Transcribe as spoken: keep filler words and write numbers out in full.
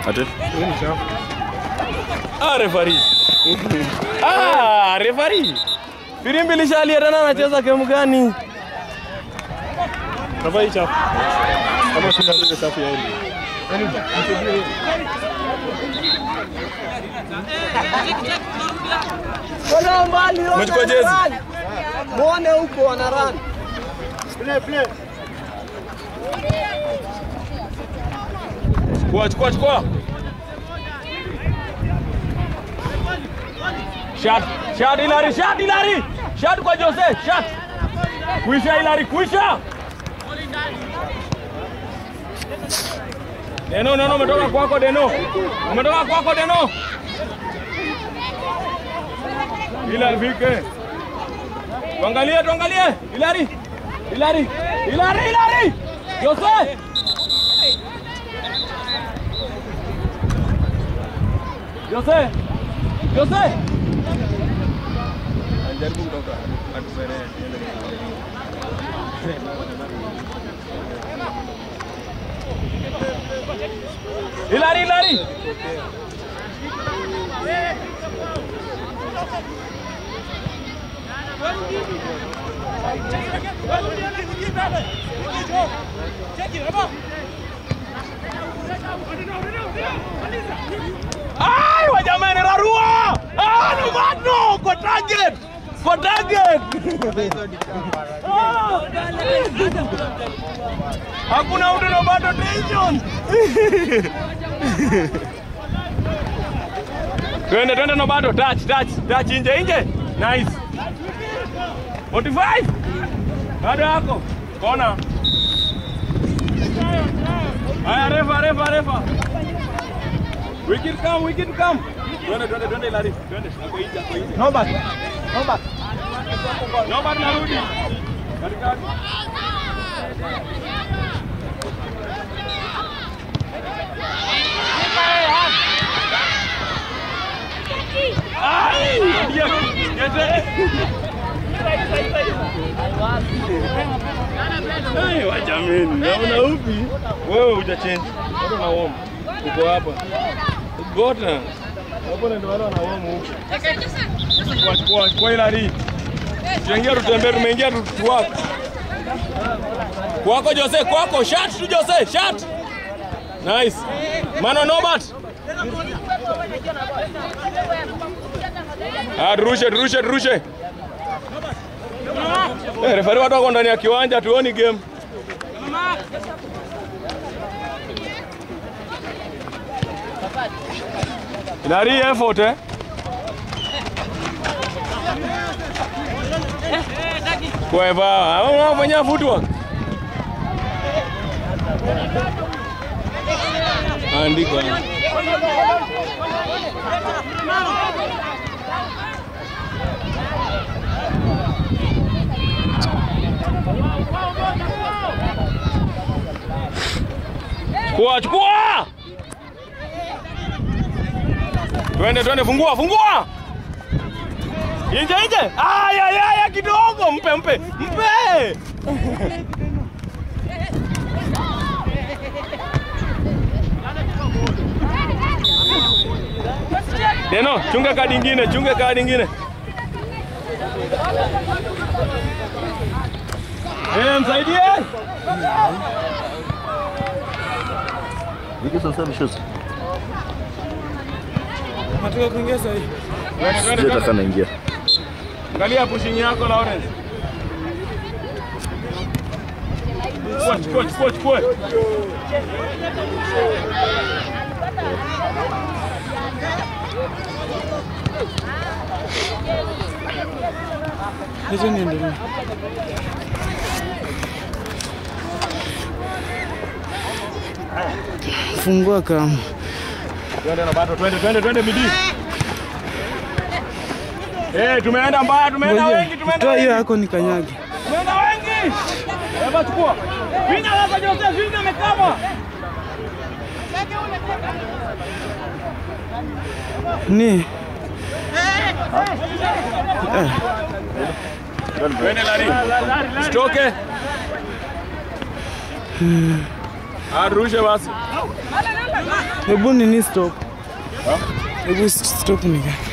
Ate? Ah, referee. Ah, referee. Firimbi lishalia tena anacheza game gani? Referee chafu. Kama sina ile safu ya hili. Wala mbali. Umechukua jezi. Muone huko wana run. Play play. Chukua chukua chukua. Shot, shot Hilary, shot Hilary. Shot kwa Jose, shot. Kuisha Hilary, kuisha. Deno, no no, umetoka kwako Deno. Umetoka kwako Deno. Hilary vike. Tuangalie, tuangalie. Hilary. Hilary. Hilary, Hilary. Jose. Jose. Jose. Anjaribu kutoka. Atusere. Hilary, Hilary. Ay, wajamani rarua! Ah, no mano, kwa target. Kwa target. Hakuna mtu na bado tension. Twende twende no bado touch touch touch nje nje. Nice. forty-five. Bado yako. Kona. Aya refa refa refa. Wicket come wicket come. Twende twende twende Hilary. Twende. Hapo nje hapo nje. No back. No back. No back narudi. Katikati. Ai! Ndio. Gete. Ai, wajameni. Naona upi? Wewe hujachange. Bado na warm. Uko hapa. Gota. Hapo ndio wale wana warm huko. Kwa kwa kwa Hilary. Tuingia tutembee tumeingia tuwako. Kwako Jose, kwako shot tu Jose, shot. Nice. Mano Nobat. Ah, rushe rushe rushe. Eh, referee watu wako ndani ya kiwanja tuoni game. Hilary effort eh. Kwa hivyo, unafanya footwork. Andiko. Chukua, chukua! Twende, twende, fungua, fungua! Nje, nje! Aya, aya, aya, kidogo! Mpe, mpe, mpe! Deno, chunga kadi nyingine, chunga kadi nyingine. Eh, msaidie! Wiki sasa bishosi. Nataka kuongeza hii. Sije taka naingia. Angalia pushing yako Lawrence. Coach, coach, coach, coach. Hizo ni ndio. Fungua kama. Twende na bado, twende, twende, twende bidii. Eh, tumeenda mbaya, tumeenda wengi, tumeenda. Toa hiyo yako ni kanyagi. Tumeenda wengi. Hebu chukua. Vinya hapa Jose, Vinya amekama. Ni. Eh. Twende Larry. Stoke. Arushe basi. Hebu nini stop? Hebu stop nika.